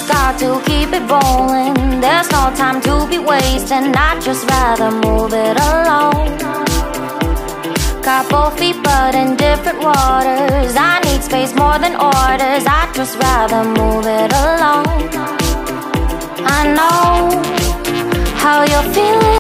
got to keep it rolling. There's no time to be wasting. I'd just rather move it alone. Got both feet but in different waters. I need space more than orders. I'd just rather move it alone. I know how you're feeling.